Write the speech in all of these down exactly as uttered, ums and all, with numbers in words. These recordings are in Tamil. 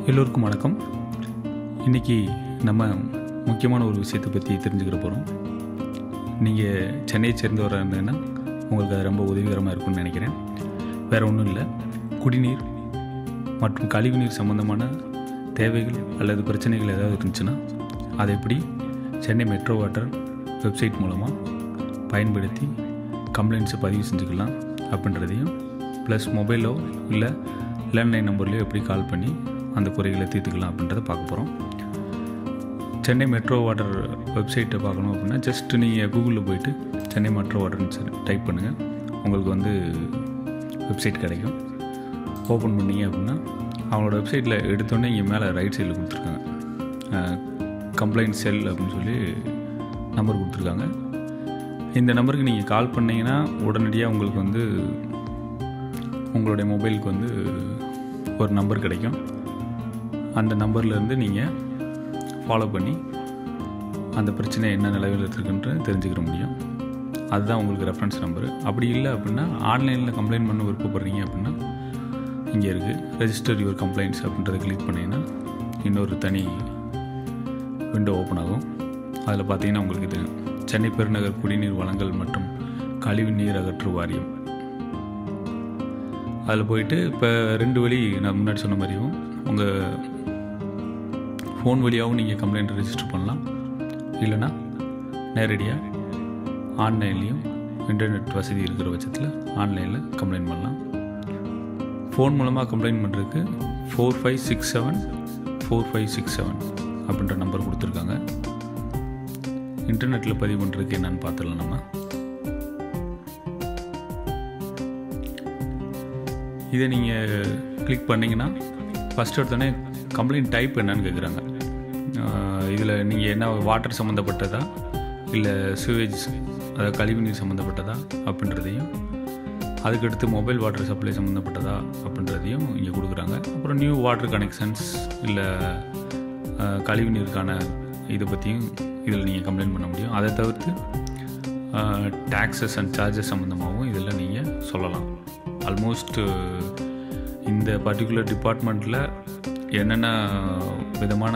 எல்லோருக்கும் வணக்கம். இன்றைக்கி நம்ம முக்கியமான ஒரு விஷயத்தை பற்றி தெரிஞ்சுக்கிற போகிறோம். நீங்கள் சென்னையை சேர்ந்தவராக இருந்தீங்கன்னா உங்களுக்கு அது ரொம்ப உதவிகரமாக இருக்கும்னு நினைக்கிறேன். வேறு ஒன்றும் இல்லை, குடிநீர் மற்றும் கழிவுநீர் சம்மந்தமான தேவைகள் அல்லது பிரச்சனைகள் ஏதாவது இருந்துச்சுன்னா அதை எப்படி சென்னை மெட்ரோ வாட்டர் வெப்சைட் மூலமாக பயன்படுத்தி கம்ப்ளைண்ட்ஸை பதிவு செஞ்சுக்கலாம் அப்படின்றதையும், ப்ளஸ் மொபைலோ இல்லை லேண்ட்லைன் நம்பர்லையோ எப்படி கால் பண்ணி அந்த குறைகளை தீர்த்துக்கலாம் அப்படின்றத பார்க்க போகிறோம். சென்னை மெட்ரோ வாட்டர் வெப்சைட்டை பார்க்கணும் அப்படின்னா ஜஸ்ட் நீங்கள் கூகுளில் போய்ட்டு சென்னை மெட்ரோ வாட்டர்னு டைப் பண்ணுங்கள். உங்களுக்கு வந்து வெப்சைட் கிடைக்கும். ஓப்பன் பண்ணிங்க அப்படின்னா அவங்களோட வெப்சைட்டில் எடுத்தோடனே இங்கே மேலே ரைட் சைடில் கொடுத்துருக்காங்க கம்ப்ளைண்ட் செல் அப்படின்னு சொல்லி நம்பர் கொடுத்துருக்காங்க. இந்த நம்பருக்கு நீங்கள் கால் பண்ணிங்கன்னா உடனடியாக உங்களுக்கு வந்து உங்களுடைய மொபைலுக்கு வந்து ஒரு நம்பர் கிடைக்கும். அந்த நம்பர்லேருந்து நீங்கள் ஃபாலோ பண்ணி அந்த பிரச்சனை என்ன நிலவில் இருக்குன்ற தெரிஞ்சுக்கிற முடியும். அதுதான் உங்களுக்கு ரெஃபரன்ஸ் நம்பரு. அப்படி இல்லை அப்படின்னா ஆன்லைனில் கம்ப்ளைண்ட் பண்ண விருப்பப்படுறீங்க அப்படின்னா இங்கே இருக்குது ரெஜிஸ்டர் யுவர் கம்ப்ளைண்ட்ஸ் அப்படின்றத கிளிக் பண்ணிங்கன்னா இன்னொரு தனி விண்டோ ஓப்பன் ஆகும். அதில் பார்த்தீங்கன்னா உங்களுக்கு இது சென்னை பெருநகர் குடிநீர் வழங்கல் மற்றும் கழிவு நீர் அகற்று வாரியம். அதில் போயிட்டு இப்போ ரெண்டு வழி நான் முன்னாடி சொன்ன மாதிரியும் உங்கள் ஃபோன் வழியாகவும் நீங்கள் கம்ப்ளைண்ட் ரெஜிஸ்டர் பண்ணலாம். இல்லைனா நேரடியாக ஆன்லைன்லேயும் இன்டர்நெட் வசதி இருக்கிற பட்சத்தில் ஆன்லைனில் கம்ப்ளைண்ட் பண்ணலாம். ஃபோன் மூலமாக கம்ப்ளைண்ட் பண்ணுறதுக்கு four five six seven four five six seven அப்படின்ற நம்பர் கொடுத்துருக்காங்க. இன்டர்நெட்டில் பதிவு பண்ணுறதுக்கு என்னென்னு பார்த்துடலாம். நம்ம இதை நீங்கள் கிளிக் பண்ணிங்கன்னா ஃபஸ்ட் எடுத்தோடனே கம்ப்ளைண்ட் டைப் என்னன்னு கேட்குறாங்க. இதில் நீங்கள் என்ன வாட்டர் சம்மந்தப்பட்டதா இல்லை சிவேஜ் அதாவது கழிவுநீர் சம்மந்தப்பட்டதா அப்படின்றதையும், அதுக்கடுத்து மொபைல் வாட்டர் சப்ளை சம்மந்தப்பட்டதா அப்படின்றதையும் இங்கே கொடுக்குறாங்க. அப்புறம் நியூ வாட்டர் கனெக்ஷன்ஸ் இல்லை கழிவுநீருக்கான இதை பற்றியும் இதில் நீங்கள் கம்ப்ளைண்ட் பண்ண முடியும். அதை தவிர்த்து டேக்ஸஸ் அண்ட் சார்ஜஸ் சம்மந்தமாகவும் இதில் நீங்கள் சொல்லலாம். ஆல்மோஸ்ட் இந்த பர்டிகுலர் டிபார்ட்மெண்ட்டில் என்னென்ன விதமான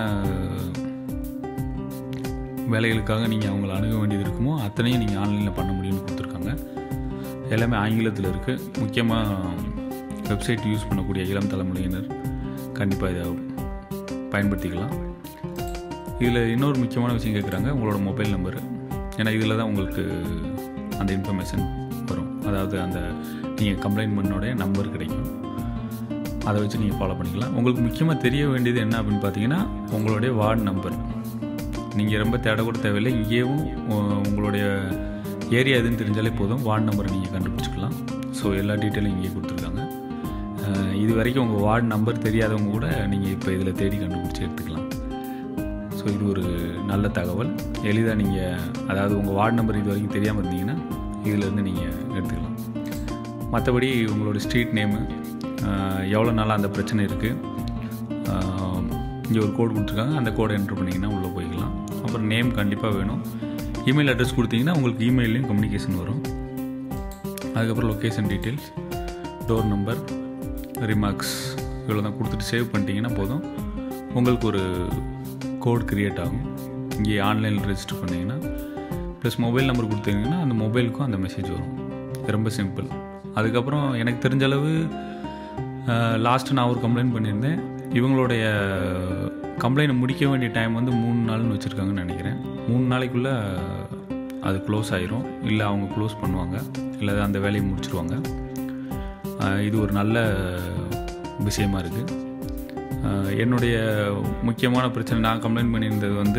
வேலைகளுக்காக நீங்கள் அவங்கள அணுக வேண்டியது இருக்குமோ அத்தனையும் நீங்கள் ஆன்லைனில் பண்ண முடியும்னு கொடுத்துருக்காங்க. எல்லாமே ஆங்கிலத்தில் இருக்குது. முக்கியமாக வெப்சைட் யூஸ் பண்ணக்கூடிய இளம் தலைமுறையினர் கண்டிப்பாக இதை பயன்படுத்திக்கலாம். இதில் இன்னொரு முக்கியமான விஷயம் கேட்குறாங்க, உங்களோட மொபைல் நம்பரு. ஏன்னா இதில் தான் உங்களுக்கு அந்த இன்ஃபர்மேஷன் வரும். அதாவது அந்த நீங்கள் கம்ப்ளைண்ட் பண்ணோடைய நம்பர் கிடைக்கும். அதை வச்சு நீங்கள் ஃபாலோ பண்ணிக்கலாம். உங்களுக்கு முக்கியமாக தெரிய வேண்டியது என்ன அப்படின்னு பார்த்தீங்கன்னா உங்களுடைய வார்டு நம்பர். நீங்கள் ரொம்ப தேட கூட தேவையில்லை. இங்கேயும் உங்களுடைய ஏரியா எதுன்னு தெரிஞ்சாலே போதும், வார்டு நம்பரை நீங்கள் கண்டுபிடிச்சிக்கலாம். ஸோ எல்லா டீட்டெயிலும் இங்கே கொடுத்துருக்காங்க. இது வரைக்கும் உங்கள் வார்டு நம்பர் தெரியாதவங்க கூட நீங்கள் இப்போ இதில் தேடி கண்டுபிடிச்சி எடுத்துக்கலாம். ஸோ இது ஒரு நல்ல தகவல். எளிதாக நீங்கள் அதாவது உங்கள் வார்டு நம்பர் இது வரைக்கும் தெரியாமல் இருந்தீங்கன்னா இதிலேருந்து நீங்கள் எடுத்துக்கலாம். மற்றபடி உங்களோட ஸ்ட்ரீட் நேமு, எவ்வளோ நாளாக அந்த பிரச்சனை இருக்குது, இங்கே ஒரு கோடு கொடுத்துருக்காங்க, அந்த கோடை என்ட்ரு பண்ணிங்கன்னா உள்ளே போய்க்கலாம். அப்புறம் நேம் கண்டிப்பாக வேணும். இமெயில் அட்ரஸ் கொடுத்தீங்கன்னா உங்களுக்கு இமெயிலையும் கம்யூனிகேஷன் வரும். அதுக்கப்புறம் location details, door number, remarks இவ்வளோ தான் கொடுத்துட்டு சேவ் பண்ணிட்டீங்கன்னா போதும். உங்களுக்கு ஒரு கோட் க்ரியேட் ஆகும். இங்கே ஆன்லைனில் ரெஜிஸ்டர் பண்ணிங்கன்னா ப்ளஸ் மொபைல் நம்பர் கொடுத்தீங்கன்னா அந்த மொபைலுக்கும் அந்த மெசேஜ் வரும். ரொம்ப சிம்பிள். அதுக்கப்புறம் எனக்கு தெரிஞ்சளவு லாஸ்ட்டு நான் ஒரு கம்ப்ளைண்ட் பண்ணியிருந்தேன். இவங்களுடைய கம்ப்ளைண்ட் முடிக்க வேண்டிய டைம் வந்து மூணு நாள்னு வச்சுருக்காங்கன்னு நினைக்கிறேன். மூணு நாளைக்குள்ளே அது க்ளோஸ் ஆகிரும். இல்லை அவங்க க்ளோஸ் பண்ணுவாங்க, இல்லை அந்த வேலையை முடிச்சிருவாங்க. இது ஒரு நல்ல விஷயமா இருக்குது. என்னுடைய முக்கியமான பிரச்சனை நான் கம்ப்ளைண்ட் பண்ணியிருந்தது வந்து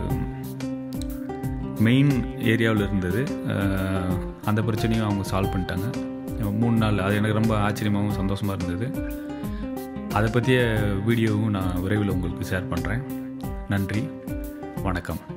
மெயின் ஏரியாவில் இருந்தது. அந்த பிரச்சனையும் அவங்க சால்வ் பண்ணிட்டாங்க மூணு நாள். அது எனக்கு ரொம்ப ஆச்சரியமாகவும் சந்தோஷமாக இருந்தது. அதை பற்றிய வீடியோவும் நான் விரைவில் உங்களுக்கு ஷேர் பண்ணுறேன். நன்றி, வணக்கம்.